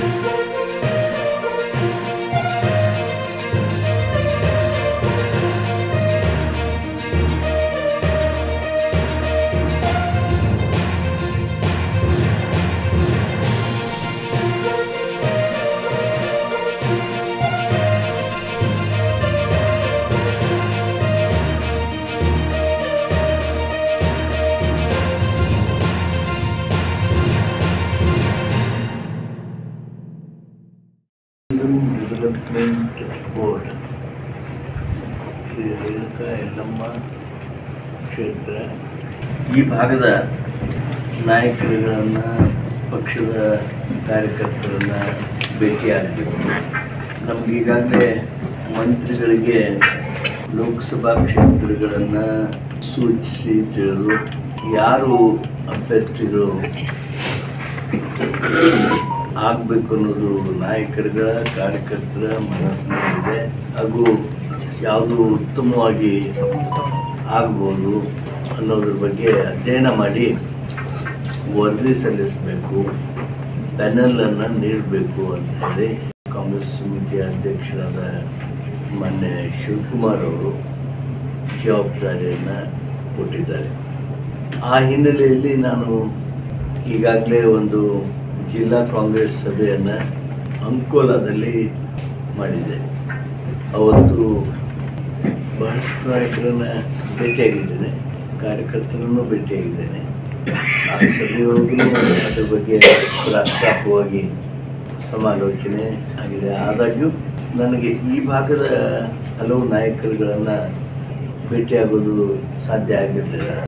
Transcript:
Development board Shri Renuka Yellamma ಕ್ಷೇತ್ರ ಈ ಭಾಗದ ನಾಯಕರುಗಳನ್ನು ಪಕ್ಷದ ಕಾರ್ಯಕರ್ತರನ್ನು ಭೇಟಿಯಾಗಬೇಕು. ನಮಗೀಗಾಗಲೇ ಮಂತ್ರಿಗಳಿಗೆ ಲೋಕಸಭಾ ಕ್ಷೇತ್ರಗಳನ್ನು ಸೂಚಿಸಿ ತಿಳಿದು ಯಾರು ಅಭ್ಯರ್ಥಿಗಳು ಆಗಬೇಕು ಅನ್ನೋದು ನಾಯಕರ ಕಾರ್ಯಕರ್ತರ ಮನಸ್ಸಿನಲ್ಲಿದೆ. ಹಾಗೂ ಯಾವುದು ಉತ್ತಮವಾಗಿ ಆಗ್ಬೋದು ಅನ್ನೋದ್ರ ಬಗ್ಗೆ ಅಧ್ಯಯನ ಮಾಡಿ ವರದಿ ಸಲ್ಲಿಸಬೇಕು, ಪ್ಯಾನಲನ್ನು ನೀಡಬೇಕು ಅಂತೇಳಿ ಕಾಂಗ್ರೆಸ್ ಸಮಿತಿಯ ಅಧ್ಯಕ್ಷರಾದ ಮಾನ್ಯ ಶಿವಕುಮಾರ್ ಅವರು ಜವಾಬ್ದಾರಿಯನ್ನು ಕೊಟ್ಟಿದ್ದಾರೆ. ಆ ಹಿನ್ನೆಲೆಯಲ್ಲಿ ನಾನು ಈಗಾಗಲೇ ಒಂದು ಜಿಲ್ಲಾ ಕಾಂಗ್ರೆಸ್ ಸಭೆಯನ್ನು ಅಂಕೋಲಾದಲ್ಲಿ ಮಾಡಿದೆ. ಅವತ್ತು ಬಹಳಷ್ಟು ನಾಯಕರನ್ನು ಭೇಟಿಯಾಗಿದ್ದೇನೆ, ಕಾರ್ಯಕರ್ತರನ್ನು ಭೇಟಿಯಾಗಿದ್ದೇನೆ. ಆ ಸಭೆಯೊಳಗೂ ಅದರ ಬಗ್ಗೆ ಪ್ರಸ್ತಾಪವಾಗಿ ಸಮಾಲೋಚನೆ ಆಗಿದೆ. ಆದಾಗ್ಯೂ ನನಗೆ ಈ ಭಾಗದ ಹಲವು ನಾಯಕರುಗಳನ್ನು ಭೇಟಿಯಾಗೋದು ಸಾಧ್ಯ ಆಗಿರಲಿಲ್ಲ.